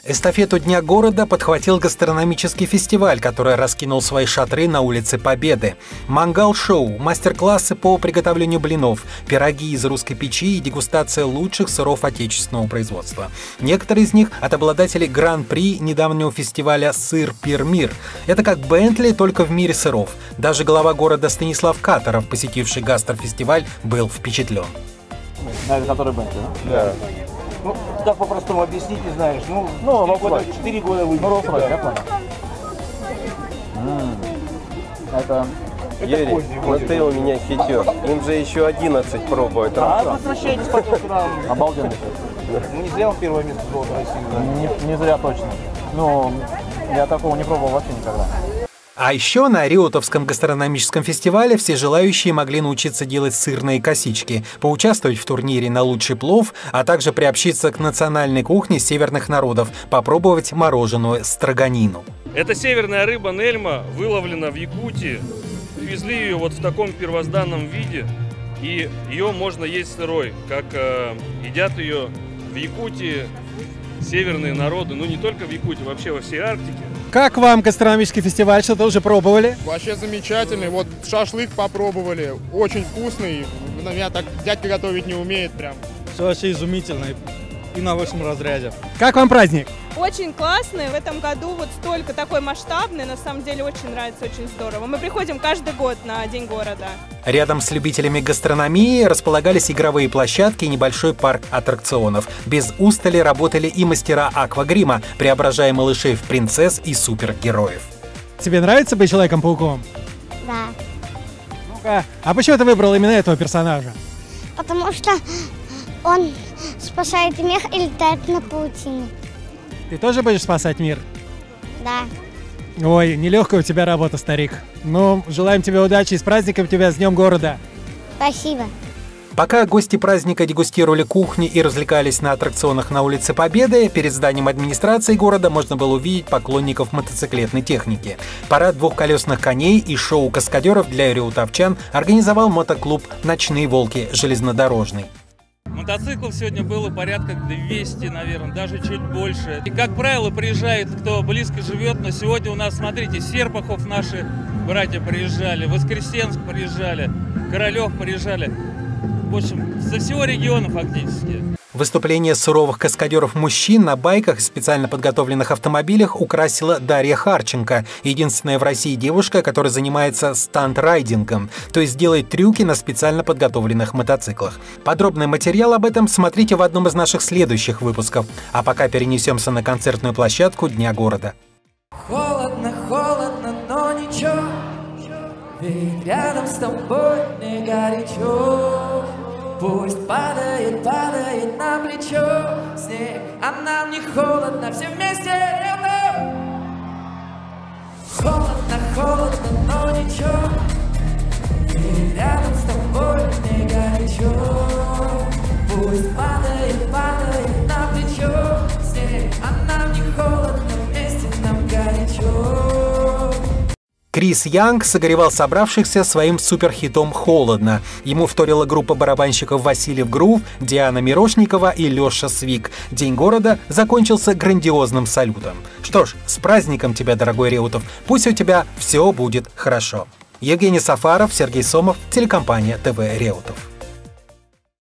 Эстафету Дня города подхватил гастрономический фестиваль, который раскинул свои шатры на улице Победы. Мангал-шоу, мастер-классы по приготовлению блинов, пироги из русской печи и дегустация лучших сыров отечественного производства. Некоторые из них от обладателей гран-при недавнего фестиваля «Сыр Пир-Мир». Это как Бентли, только в мире сыров. Даже глава города Станислав Катаров, посетивший гастрофестиваль, был впечатлен. Это который Бентли, да? Да. Ну, так по-простому объяснить не знаешь. Ну 4 года выйдет. Я понял. Это Юрий, вот ты у меня хитер. Им же еще 11 пробуют. Возвращайтесь потом к нам. обалденно. Ну, не зря он первое место золота России занял. Не зря точно. Ну, я такого не пробовал вообще никогда. А еще на Реутовском гастрономическом фестивале все желающие могли научиться делать сырные косички, поучаствовать в турнире на лучший плов, а также приобщиться к национальной кухне северных народов, попробовать мороженую строганину. Это северная рыба нельма, выловлена в Якутии. Привезли ее вот в таком первозданном виде, и ее можно есть сырой, как едят ее в Якутии северные народы, ну не только в Якутии, вообще во всей Арктике. Как вам гастрономический фестиваль? Что-то уже пробовали? Вообще замечательный. Вот шашлык попробовали. Очень вкусный. Меня так дядька готовить не умеет прям. Все вообще изумительно и на высшем разряде. Как вам праздник? Очень классный. В этом году вот столько такой масштабный. На самом деле очень нравится, очень здорово. Мы приходим каждый год на День города. Рядом с любителями гастрономии располагались игровые площадки и небольшой парк аттракционов. Без устали работали и мастера аквагрима, преображая малышей в принцесс и супергероев. Тебе нравится быть Человеком-пауком? Да. Ну-ка, а почему ты выбрал именно этого персонажа? Потому что он спасает мир и летает на паутине. Ты тоже будешь спасать мир? Да. Ой, нелегкая у тебя работа, старик. Ну, желаем тебе удачи и с праздником тебя, с Днем города. Спасибо. Пока гости праздника дегустировали кухни и развлекались на аттракционах на улице Победы, перед зданием администрации города можно было увидеть поклонников мотоциклетной техники. Парад двухколесных коней и шоу каскадеров для реутовчан организовал мотоклуб «Ночные волки» железнодорожный. Мотоциклов сегодня было порядка 200, наверное, даже чуть больше. И, как правило, приезжает, кто близко живет, но сегодня у нас, смотрите, Серпухов наши братья приезжали, Воскресенск приезжали, Королев приезжали. В общем, со всего региона фактически. Выступление суровых каскадеров-мужчин на байках и специально подготовленных автомобилях украсила Дарья Харченко, единственная в России девушка, которая занимается стант-райдингом, то есть делает трюки на специально подготовленных мотоциклах. Подробный материал об этом смотрите в одном из наших следующих выпусков. А пока перенесемся на концертную площадку Дня города. Холодно, холодно, но ничего, ведь рядом с тобой не горячо. Пусть падает, падает на плечо снег, а нам не холодно, все вместе рядом. Холодно, холодно, но ничего, и рядом с тобой не горячо. Пусть падает, падает на плечо снег, а нам не холодно, вместе нам горячо. Крис Янг согревал собравшихся своим суперхитом «Холодно». Ему вторила группа барабанщиков Васильев Грув, Диана Мирошникова и Леша Свик. День города закончился грандиозным салютом. Что ж, с праздником тебя, дорогой Реутов! Пусть у тебя все будет хорошо. Евгений Сафаров, Сергей Сомов, телекомпания ТВ Реутов.